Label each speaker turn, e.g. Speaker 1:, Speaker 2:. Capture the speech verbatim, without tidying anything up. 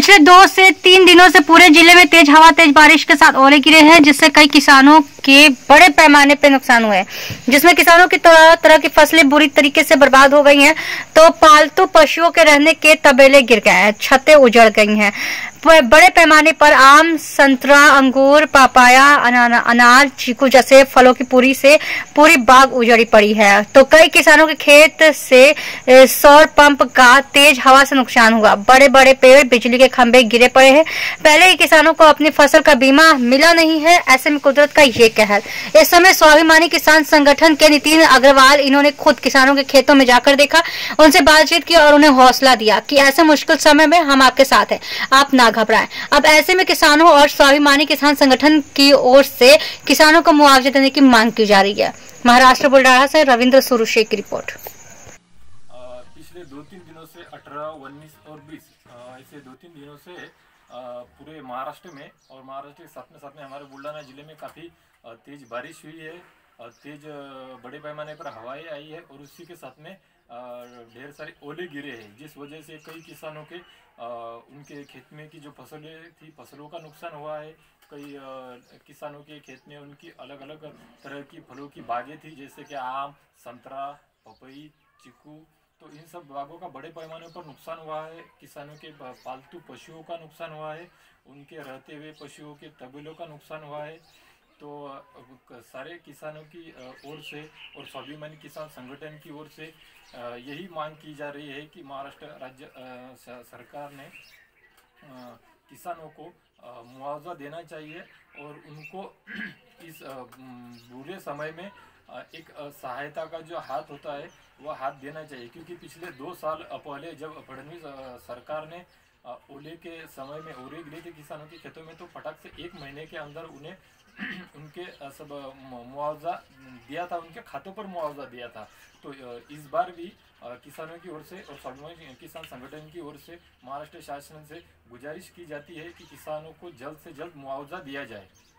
Speaker 1: पिछले दो से तीन दिनों से पूरे जिले में तेज हवा तेज बारिश के साथ ओले गिरे हैं, जिससे कई किसानों के बड़े पैमाने पर नुकसान हुए हैं, जिसमें किसानों की तरह तरह की फसलें बुरी तरीके से बर्बाद हो गई हैं, तो पालतू पशुओं के रहने के तबेले गिर गए हैं, छतें उजड़ गई हैं। बड़े पैमाने पर आम, संतरा, अंगूर, पापाया, अनार, चीकू जैसे फलों की पूरी से पूरी बाग उजड़ी पड़ी है। तो कई किसानों के खेत से सौर पंप का तेज हवा से नुकसान हुआ। बड़े बड़े पेड़, बिजली के खंभे गिरे पड़े हैं। पहले ही किसानों को अपनी फसल का बीमा मिला नहीं है, ऐसे में कुदरत का ये कहर। इस समय स्वाभिमानी किसान संगठन के नितिन अग्रवाल, इन्होंने खुद किसानों के खेतों में जाकर देखा, उनसे बातचीत की और उन्हें हौसला दिया कि ऐसे मुश्किल समय में हम आपके साथ हैं, आप ना घबराएं। अब ऐसे में किसानों और स्वाभिमानी किसान संगठन की ओर से किसानों को मुआवजा देने की मांग की जा रही है। महाराष्ट्र बुलडाना से रविंद्र सुरुशे की रिपोर्ट।
Speaker 2: पिछले दो तीन दिनों से अठारह, उन्नीस और बीस ऐसे दो तीन दिनों से पूरे महाराष्ट्र में और महाराष्ट्र के साथ में साथ में हमारे बुलडाना जिले में काफ़ी तेज बारिश हुई है, तेज बड़े पैमाने पर हवाएं आई है और उसी के साथ में ढेर सारे ओले गिरे हैं, जिस वजह से कई किसानों के उनके खेत में की जो फसलें थी फसलों का नुकसान हुआ है। कई किसानों के खेत में उनकी अलग अलग तरह की फलों की बागें थी, जैसे कि आम, संतरा, पपई, चीकू, तो इन सब बागों का बड़े पैमाने पर नुकसान हुआ है। किसानों के पालतू पशुओं का नुकसान हुआ है, उनके रहते हुए पशुओं के तबेलों का नुकसान हुआ है। तो सारे किसानों की ओर से और स्वाभिमानी किसान संगठन की ओर से यही मांग की जा रही है कि महाराष्ट्र राज्य सरकार ने किसानों को मुआवजा देना चाहिए और उनको इस बुरे समय में एक सहायता का जो हाथ होता है वह हाथ देना चाहिए, क्योंकि पिछले दो साल पहले जब फडणवीस सरकार ने ओले के समय में ओले गिरे थे किसानों के खेतों में, तो फटाक से एक महीने के अंदर उन्हें उनके सब मुआवजा दिया था, उनके खातों पर मुआवजा दिया था। तो इस बार भी किसानों की ओर से और स्वाभिमानी किसान संगठन की ओर से महाराष्ट्र शासन से गुजारिश की जाती है कि किसानों को जल्द से जल्द मुआवजा दिया जाए।